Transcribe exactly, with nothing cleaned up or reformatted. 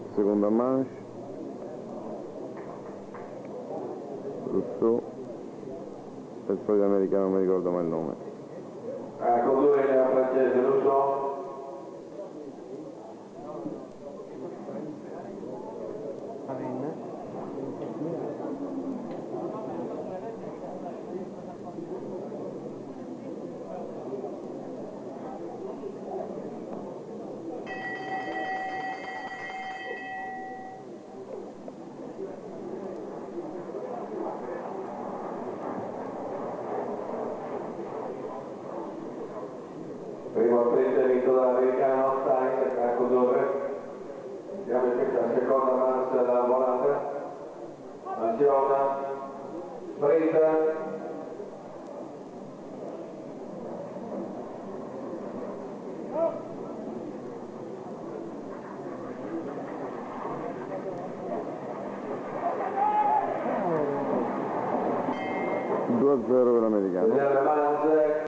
seconda manche, Rousseau e il solito americano, non mi ricordo mai il nome. A condurre il francese Rousseau. Primo sprint vinto dall'americano Sainz a condurre. Andiamo in questa seconda manche della volata. Azione, sprint. due a zero per l'americano.